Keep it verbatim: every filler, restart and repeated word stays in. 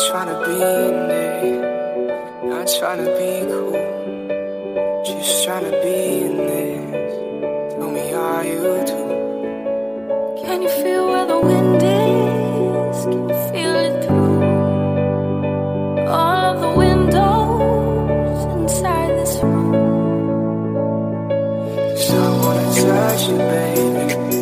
tryna be in it, not tryna be cool, just tryna be in this. Tell me, are you too? Can you feel where the wind is? Can you feel it through all of the windows inside this room? 'Cause I wanna touch you, baby.